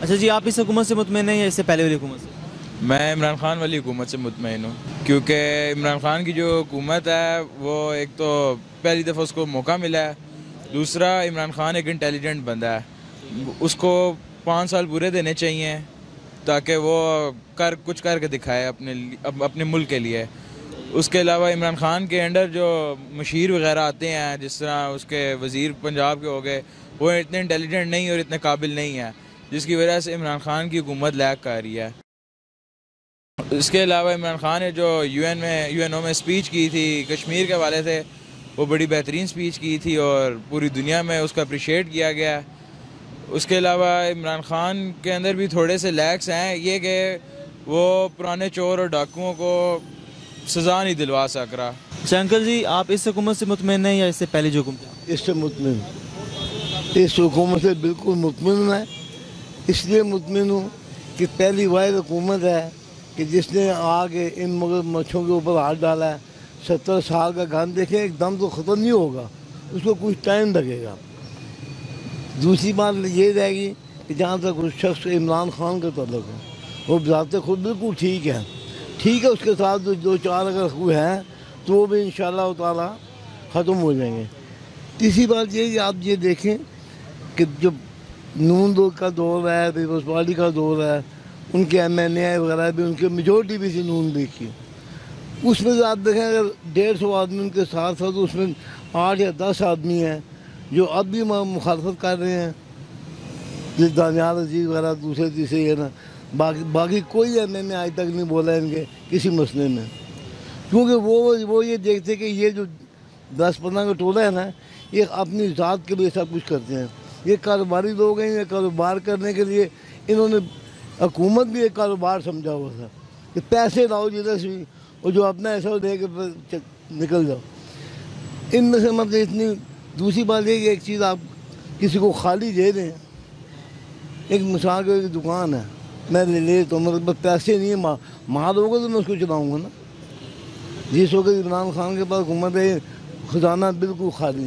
अच्छा जी, आप इस हुकूमत से मुतमईन हैं या इससे पहले वाली हुकूमत से? मैं इमरान खान वाली हुकूमत से मुतमईन हूँ, क्योंकि इमरान खान की जो हुकूमत है वो एक तो पहली दफ़ा उसको मौका मिला है, दूसरा इमरान खान एक इंटेलिजेंट बंदा है, उसको 5 साल पूरे देने चाहिए ताकि वो कुछ करके दिखाए अपने मुल्क के लिए। उसके अलावा इमरान खान के अंडर जो मशीर वगैरह आते हैं, जिस तरह उसके वज़ीर पंजाब के हो गए, वो इतने इंटेलिजेंट नहीं और इतने काबिल नहीं है, जिसकी वजह से इमरान खान की हुकूमत लैग कर रही है। इसके अलावा इमरान खान ने जो यूएनओ में स्पीच की थी कश्मीर के हवाले से, वो बड़ी बेहतरीन स्पीच की थी और पूरी दुनिया में उसका अप्रिशिएट किया गया। उसके अलावा इमरान खान के अंदर भी थोड़े से लैक्स हैं, ये कि वो पुराने चोर और डाकुओं को सज़ा नहीं दिलवा सक रहा। अच्छा अंकल जी, आप इस हुकूमत से मुतमईन हैं या इससे पहले जो हुकूमत थी? इससे मुतमिन, इस हुकूमत से बिल्कुल मुतमिन है। इसलिए मुतमिन हूँ कि पहली वाहिद हुकूमत है कि जिसने आगे इन मगरमच्छों के ऊपर हाथ डाला है। 70 साल का गन देखें, एकदम तो ख़त्म नहीं होगा, उसको कुछ टाइम लगेगा। दूसरी बात ये रहेगी कि जहाँ तक उस शख्स इमरान खान का तल्लुक़ है, वो ज़ाते खुद बिल्कुल ठीक है, उसके साथ दो चार अगर हुए हैं तो वो भी इंशाअल्लाह ताला ख़त्म हो जाएंगे। तीसरी बात ये कि आप ये देखें कि जब नून दो का दौर है, पीपल्स पार्टी का दौर है, उनके MNA वगैरह भी, उनके मेजोरिटी भी थी नून लीग की, उसमें से आप देखें अगर 150 आदमी उनके साथ था तो उसमें 8 या 10 आदमी हैं जो अब भी मुखालफत कर रहे हैं, जिस दानियाल अजीज वगैरह दूसरे तीसरे है ना। बाकी कोई MNA आज तक नहीं बोला इनके किसी मसले में, क्योंकि वो ये देखते कि ये जो 10-15 का टोला है ना, ये अपनी ज़ात के लिए सब कुछ करते हैं। ये कारोबारी लोग हैं, ये कारोबार करने के लिए इन्होंने हुकूमत भी एक कारोबार समझा हुआ था कि पैसे लाओ जिधर से भी, और जो अपना ऐसा दे के निकल जाओ। इनमें से मतलब इतनी दूसरी बात ये कि एक चीज़ आप किसी को खाली दे दें, एक मिसाल की दुकान है, मैं ले तो मतलब पैसे नहीं है, माल होगा तो मैं उसको चलाऊँगा ना। जिस वक्त इमरान खान के पास हुकूमत है, खजाना बिल्कुल खाली।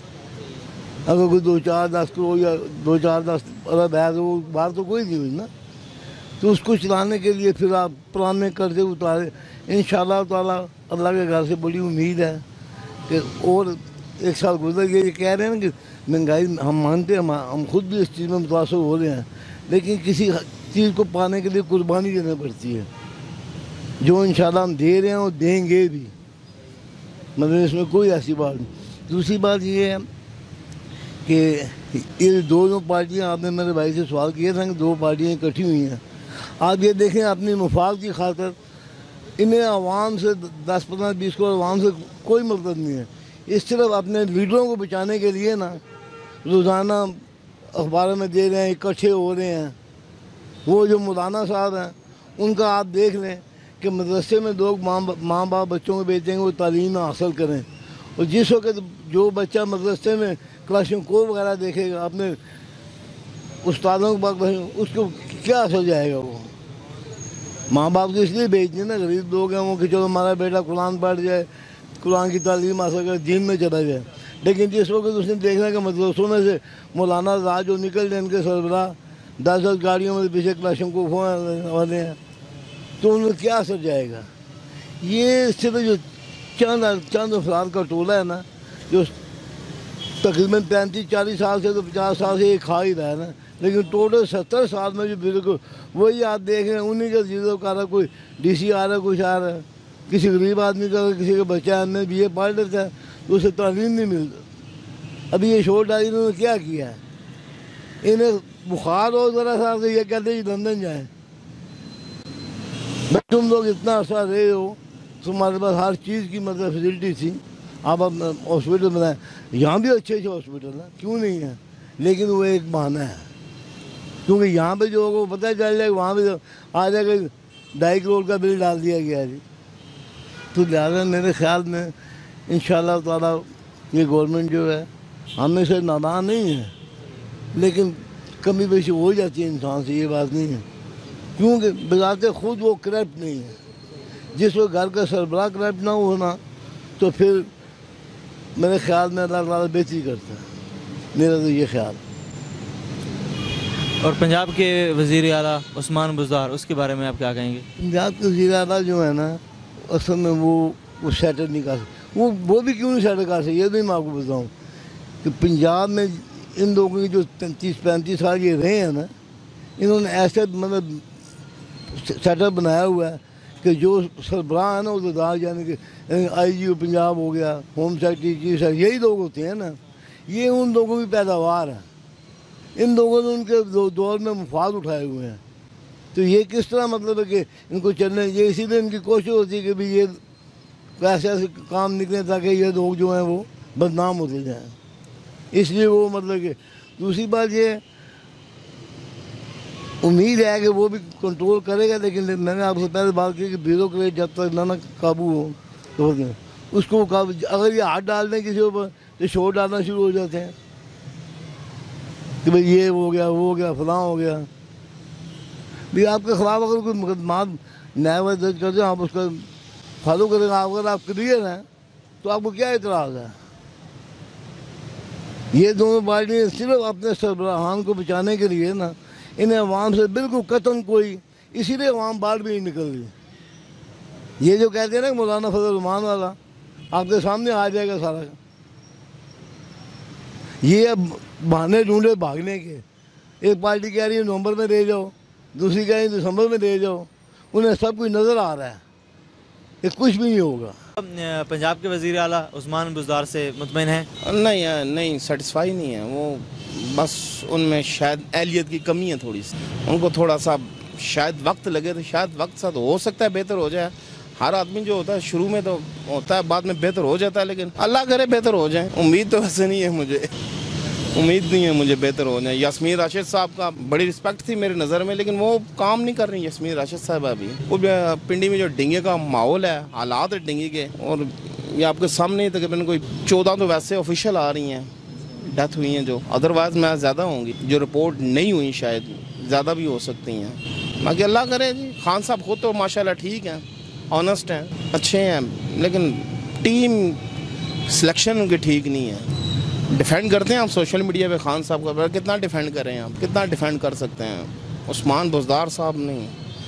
अगर कोई 2-4-10 करोड़ या 2-4-10 अरब है तो वो बाहर तो कोई नहीं हुई ना, तो उसको चलाने के लिए फिर आप पुराने कर्जे उतारे। इंशाअल्लाह ताला अल्लाह के घर से बड़ी उम्मीद है कि और एक साल गुजर गया। ये कह रहे हैं ना कि महंगाई, हम मानते हैं, हम खुद भी इस चीज़ में मुतासर हो रहे हैं, लेकिन किसी चीज़ को पाने के लिए कुर्बानी देनी पड़ती है, जो इंशाअल्लाह हम दे रहे हैं और देंगे भी, मतलब इसमें कोई ऐसी बात नहीं। दूसरी बात ये है कि ये दोनों पार्टियां, आपने मेरे भाई से सवाल किया था कि दो पार्टियां इकट्ठी हुई हैं। आप ये देखें, अपनी मुफाद की खातर इन्हें आवाम से 10-15-20 करोड़ आवाम से कोई मतलब नहीं है। इस तरफ अपने लीडरों को बचाने के लिए ना रोज़ाना अखबारों में दे रहे हैं, इकट्ठे हो रहे हैं। वो जो मौलाना साहब हैं उनका आप देख लें कि मदरसे में लोग माँ बाप बच्चों को भेजेंगे वो तालीम हासिल करें, और जिस वक्त जो बच्चा मदरसे में क्लाशों वगैरह देखेगा अपने उस्तादों के पास, उसको क्या असर जाएगा। वो माँ बाप को इसलिए भेजते हैं ना, गरीब लोग हैं वो, कि चलो हमारा बेटा कुरान पढ़ जाए, कुरान की तालीम हासिल कर, दीन में चला जाए। लेकिन जिस वक्त उसने देखना कि मदरसों में से मौलाना राज जो निकल जाए, इनके सरबराह 10-10 गाड़ियों में पीछे क्लाशों वाले हैं, तो उनमें क्या असर जाएगा। ये सिर्फ जो चंद अफराद का टोला है ना, जो तकरीबन 35-40 साल से तो 50 साल से ये खा ही रहा है ना, लेकिन टोटल 70 साल में जो बिल्कुल वही आप देख रहे हैं, उन्हीं का चीज़ों का रहा, कोई DC आ रहा है, कुछ आ रहा है, किसी गरीब आदमी का, किसी का बच्चा में BA पढ़ लेता है तो उसे तालीम नहीं मिलती। अभी ये शोर डाली इन्होंने क्या किया है, इन्हें बुखार हो ज़रा सा तो ये कहते हैं लंदन जाएँ। भाई तुम लोग इतना अर्सा रहे हो, तुम्हारे पास हर चीज़ की मतलब फैसिलिटी थी, आप अपना हॉस्पिटल बनाए, यहाँ भी अच्छे हॉस्पिटल हैं, क्यों नहीं है, लेकिन वो एक बहाना है, क्योंकि यहाँ पे जो होगा पता चल जाएगा, वहाँ पे आ जाएगा 2.5 करोड़ का बिल डाल दिया गया जी। तो लिहाजा मेरे ख्याल में इंशाअल्लाह ताला ये गवर्नमेंट जो है हमें से नादान नहीं है, लेकिन कमी बेशी हो जाती है इंसान से, ये बात नहीं है, क्योंकि बजाते खुद वो करप्ट नहीं है। जिस वक्त घर का सरबराह करप्ट ना होना तो फिर मेरे ख्याल में अल्लाह ताला बेहतरी करता है, मेरा तो ये ख्याल। और पंजाब के वज़ीर आला उस्मान बुज़दार, उसके बारे में आप क्या कहेंगे? पंजाब के वज़ीर आला जो है ना, असल में वो सेटल नहीं कर सकते। वो भी क्यों नहीं सेटल कर सकते, ये भी मैं आपको बताऊँ कि पंजाब में इन लोगों की जो 33-35 साल ये रहे हैं ना, इन्होंने ऐसे मतलब सेटअप बनाया हुआ है कि जो सरबराह है ना उधर यानी कि IG पंजाब हो गया, होम सेक्रेटरी, चीफ सेक्रेटरी, यही लोग होते हैं ना, ये उन लोगों की पैदावार है। इन लोगों ने उनके दौर में मुफाद उठाए हुए हैं। तो ये किस तरह मतलब है कि इनको चलने, ये इसीलिए इनकी कोशिश होती है कि भाई ये ऐसे ऐसे काम निकले ताकि ये लोग जो हैं वो बदनाम होते जाएँ, इसलिए वो मतलब कि। दूसरी बात ये उम्मीद है कि वो भी कंट्रोल करेगा, लेकिन मैंने आपसे पहले बात की कि ब्यूरोक्रेट जब तक ना काबू हो तो उसको काबू, अगर ये हाथ डाल दें किसी ऊपर तो शोर डालना शुरू हो जाते हैं कि भाई ये हो गया, वो हो गया, फलां हो गया। भाई आपके खिलाफ अगर कोई मुकदमा न्याय दर्ज कर दें, आप उसका फॉलो करेंगे, अगर आप क्लियर हैं तो आपको क्या एतराज़ है? ये दोनों पार्टियाँ सिर्फ अपने सरबराहान को बचाने के लिए ना, इन्हें अवाम से बिल्कुल कतन कोई, इसीलिए अवाम बाहर भी नहीं निकल रही। ये जो कहते हैं ना मौलाना फजल रहमान वाला, आपके सामने आ जाएगा सारा। ये अब बहाने ढूंढे भागने के। एक पार्टी कह रही है नवंबर में दे जाओ, दूसरी कह रही है दिसंबर में दे जाओ। उन्हें सब कुछ नज़र आ रहा है, ये कुछ भी नहीं होगा। पंजाब के वज़ीर आला उस्मान बुज़दार से मुतमईन है? नहीं सेटिस्फाई नहीं है वो, बस उनमें शायद एहलियत की कमी है थोड़ी सी। उनको थोड़ा सा शायद वक्त लगे, तो शायद वक्त साथ हो सकता है बेहतर हो जाए। हर आदमी जो होता है शुरू में तो होता है, बाद में बेहतर हो जाता है, लेकिन अल्लाह करे बेहतर हो जाए। उम्मीद तो वैसे नहीं है मुझे, उम्मीद नहीं है मुझे बेहतर हो जाए। यास्मीन राशिद साहब का बड़ी रिस्पेक्ट थी मेरी नज़र में, लेकिन वो काम नहीं कर रही यास्मीन राशिद साहब अभी। वो पिंडी में जो डिंगे का माहौल है, हालात है डिंगे के, और ये आपके सामने तकरीबन कोई 14 तो वैसे ऑफिशियल आ रही हैं डेथ हुई हैं, जो अदरवाइज मैं ज़्यादा होंगी, जो रिपोर्ट नहीं हुई शायद ज़्यादा भी हो सकती हैं। बाकी अल्लाह करे जी। खान साहब खुद तो माशाल्लाह ठीक हैं, ऑनेस्ट हैं, अच्छे हैं, लेकिन टीम सिलेक्शन उनकी ठीक नहीं है। डिफेंड करते हैं आप सोशल मीडिया पे खान साहब का, कितना डिफेंड करें आप, कितना डिफेंड कर सकते हैं? उस्मान बुज़दार साहब नहीं,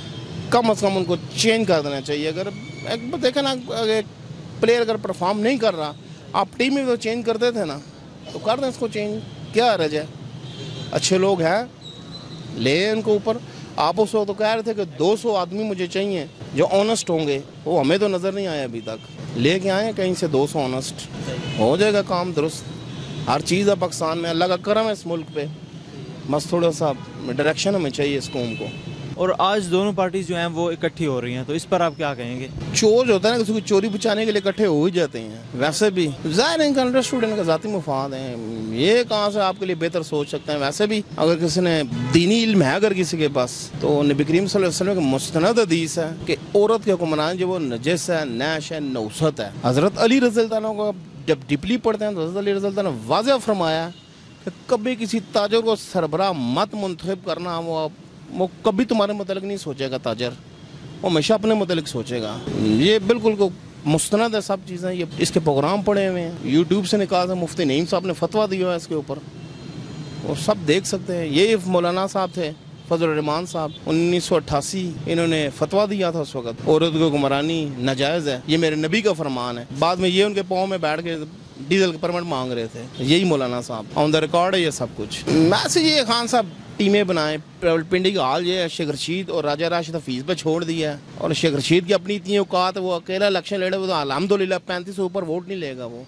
कम से कम उनको चेंज कर देना चाहिए। अगर एक देखें ना, एक प्लेयर अगर परफॉर्म नहीं कर रहा, आप टीम में तो चेंज करते थे ना, तो कर दें इसको चेंज, क्या हर्ज है? अच्छे लोग हैं, ले इनको ऊपर। आप उस वक्त तो कह रहे थे कि 200 आदमी मुझे चाहिए जो ऑनेस्ट होंगे, वो हमें तो नज़र नहीं आया अभी तक। लेके आए कहीं से 200 ऑनेस्ट, हो जाएगा काम दुरुस्त। हर चीज़ है पाकिस्तान में, अल्लाह का करम है इस मुल्क पे, बस थोड़ा सा डायरेक्शन हमें चाहिए इस कौम को। और आज दोनों पार्टीज जो हैं वो इकट्ठी हो रही हैं, तो इस पर आप क्या कहेंगे? चोर जो होता है ना, किसी को चोरी बचाने के लिए इकट्ठे हो ही जाते हैं। वैसे भी ज़ाहिर है इनका स्टूडेंट का ज़ाती मुफाद है, ये कहाँ से आपके लिए बेहतर सोच सकते हैं। वैसे भी अगर किसी ने दीनी इल्म है अगर किसी के पास, तो नबी करीम सल्लल्लाहु अलैहि वसल्लम की मुस्तनद हदीस है कि औरत के हुक्मरान जो वो नजस है, नैश है, नौसत है। हज़रत अली रज़ियल्लाहु अन्हु को जब डीपली पढ़ते हैं तो हज़रत अली रज़ियल्लाहु अन्हु ने वाज़ेह फरमाया कि कभी किसी ताजर को सरबराह मत मुंतखब करना, वो कभी तुम्हारे मुतालिक नहीं सोचेगा ताजर, वो हमेशा अपने मुतालिक सोचेगा। ये बिल्कुल को मुस्तनद है सब चीज़ें, ये इसके प्रोग्राम पड़े हुए हैं, यूट्यूब से निकाल था, मुफ्ती नईम साहब ने फतवा दिया है इसके ऊपर, वो सब देख सकते हैं। ये मौलाना साहब थे फजल रहमान साहब, 1988 इन्होंने फतवा दिया था उस वक्त, औरत को गुमरानी नाजायज़ है, ये मेरे नबी का फरमान है। बाद में ये उनके पाँव में बैठ के डीजल के परमिट मांग रहे थे, यही मौलाना साहब, ऑन द रिकॉर्ड है ये सब कुछ। मैसेज ये खान साहब टीमें बनाए, पिंडी का हाल ये है, शेख रशीद और राजा राशिद हफीज़ पे छोड़ दिया है, और शेख रशीद की अपनी इतनी औकात है, वो अकेला इलेक्शन लड़े, वो तो अल्हम्दुलिल्लाह 35 से ऊपर वोट नहीं लेगा, वो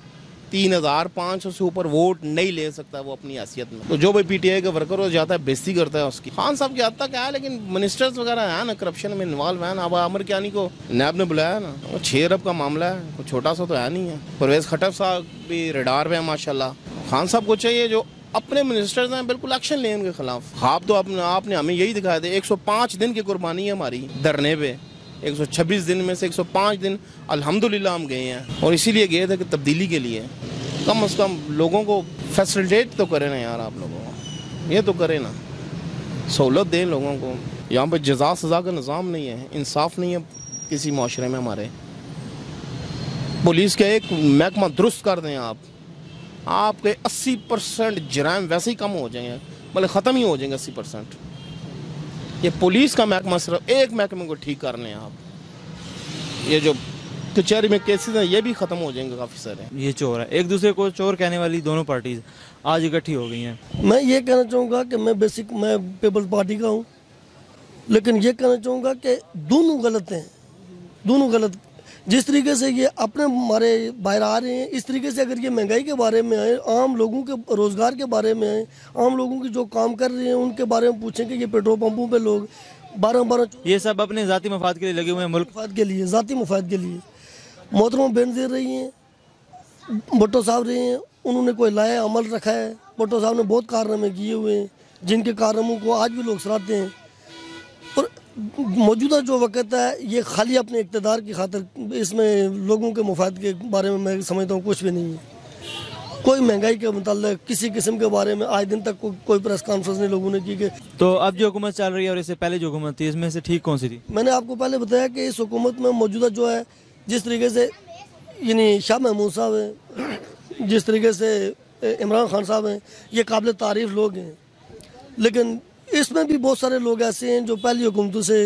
3500 से ऊपर वोट नहीं ले सकता वो अपनी हैसियत में। तो जो भाई PTI का वर्कर हो जाता है, बेइज्जती करता है उसकी। खान साहब की हद तक है, लेकिन मिनिस्टर्स वगैरह है ना करप्शन में इन्वॉल्व है ना। अब आमिर कियानी को नैब ने बुलाया ना, वो 6 अरब का मामला है, कोई छोटा सा तो है नहीं है। परवेज़ खट्टर साहब भी रडार पे है माशाल्लाह। खान साहब को चाहिए जो अपने मिनिस्टर्स हैं बिल्कुल एक्शन लें उनके खिलाफ। ख्वाब तो आपने हमें यही दिखाया था, 105 दिन की कुर्बानी है हमारी धरने पे, 126 दिन में से 105 दिन अल्हम्दुलिल्लाह हम गए हैं, और इसीलिए गए थे कि तब्दीली के लिए। कम से कम लोगों को फैसिलिटेट तो करें ना यार, आप लोगों को ये तो करें ना, सहूलत दें लोगों को। यहाँ पर जज़ा सज़ा का निज़ाम नहीं है, इंसाफ नहीं है किसी माशरे में हमारे। पुलिस का एक महकमा दुरुस्त कर दें आप, आपके 80% जराइम वैसे ही कम हो जाएंगे। मतलब ख़त्म ही हो जाएंगे 80%। ये पुलिस का महकमा सिर्फ एक महकमे को ठीक कर लें आप, ये जो कचहरी में केसेस हैं ये भी ख़त्म हो जाएंगे काफ़ी सारे। ये चोर है, एक दूसरे को चोर कहने वाली दोनों पार्टीज आज इकट्ठी हो गई हैं। मैं ये कहना चाहूँगा कि मैं पीपल्स पार्टी का हूँ, लेकिन ये कहना चाहूँगा कि दोनों गलत हैं, दोनों गलत। जिस तरीके से ये अपने हमारे बाहर आ रहे हैं, इस तरीके से अगर ये महंगाई के बारे में आए, आम लोगों के रोज़गार के बारे में आए, आम लोगों की जो काम कर रहे हैं उनके बारे में पूछें कि ये पेट्रोल पंपों पे लोग 12 ये सब अपने ज़ाती मफाद के लिए लगे हुए हैं, मुल्क मफाद के लिए, ज़ाती मफाद के लिए। मोहतरमा बेनज़ीर रही हैं, भुट्टो साहब रहे हैं, उन्होंने कोई लाया अमल रखा है। भुट्टो साहब ने बहुत कारनामे किए हुए हैं जिनके कारनामों को आज भी लोग सराहते हैं। और मौजूदा जो वक़्त है ये खाली अपने इक़्तिदार की खातिर, इसमें लोगों के मफाद के बारे में मैं समझता हूँ कुछ भी नहीं है। कोई महंगाई के मुताल्लिक़ किसी किस्म के बारे में आज दिन तक कोई प्रेस कॉन्फ्रेंस नहीं लोगों ने की। कि तो अब जो हुकूमत चल रही है और इससे पहले जो हुकूमत थी, इसमें से ठीक कौन सी थी? मैंने आपको पहले बताया कि इस हुकूमत में मौजूदा जो है, जिस तरीके से यानी शाह महमूद साहब हैं, जिस तरीके से इमरान खान साहब हैं, ये काबिल तारीफ़ लोग हैं। लेकिन इसमें भी बहुत सारे लोग ऐसे हैं जो पहली हुकूमतों से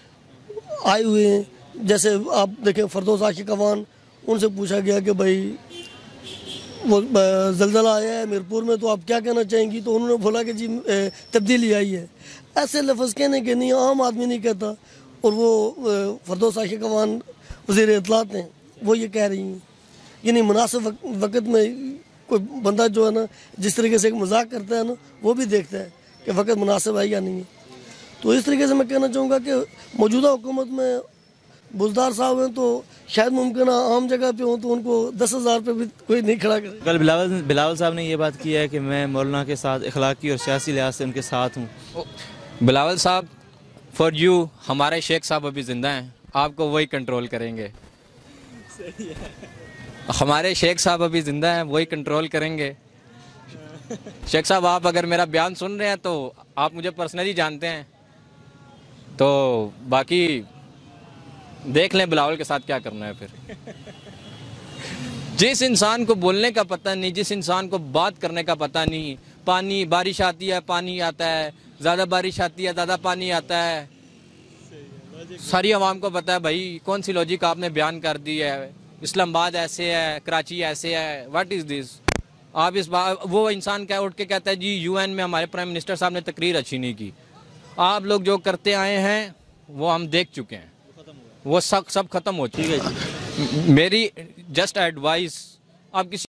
आए हुए हैं। जैसे आप देखें फरदौस आशिक अवान, उनसे पूछा गया कि भाई वो ज़लज़ला आया है मीरपुर में तो आप क्या कहना चाहेंगी, तो उन्होंने बोला कि जी तब्दीली आई है। ऐसे लफ्ज़ कहने के नहीं, आम आदमी नहीं कहता। और वो फरदौस आशिक अवान वज़ीर इत्तलात हैं, वो ये कह रही हैं। यानी मुनासिब वक़्त में कोई बंदा जो है ना, जिस तरीके से एक मजाक करता है ना, वो भी देखता है कि वक़्त मुनासिब है या नहीं है। तो इस तरीके से मैं कहना चाहूँगा कि मौजूदा हुकूमत में बुज़दार साहब हैं तो शायद मुमकिन आम जगह पे हो तो उनको 10,000 पे भी कोई नहीं खड़ा करे। कल बिलावल साहब ने ये बात की है कि मैं मौलाना के साथ इखलाकी और सियासी लिहाज से उनके साथ हूँ। बिलावल साहब, फॉर यू, हमारे शेख साहब अभी ज़िंदा हैं, आपको वही कंट्रोल करेंगे। हमारे शेख साहब अभी ज़िंदा हैं, वही कंट्रोल करेंगे। शेख साहब, आप अगर मेरा बयान सुन रहे हैं तो आप मुझे पर्सनली जानते हैं, तो बाकी देख लें बिलावल के साथ क्या करना है। फिर जिस इंसान को बोलने का पता नहीं, जिस इंसान को बात करने का पता नहीं, पानी बारिश आती है पानी आता है, ज़्यादा बारिश आती है ज़्यादा पानी आता है, सारी आवाम को पता है। भाई कौन सी लॉजिक आपने बयान कर दी है, इस्लामाबाद ऐसे है, कराची ऐसे है, व्हाट इज़ दिस। आप इस बात, वो इंसान क्या उठ के कहता है जी यूएन में हमारे प्राइम मिनिस्टर साहब ने तकरीर अच्छी नहीं की। आप लोग जो करते आए हैं वो हम देख चुके हैं, वो सब खत्म हो चुका है। मेरी जस्ट एडवाइस, आप किसी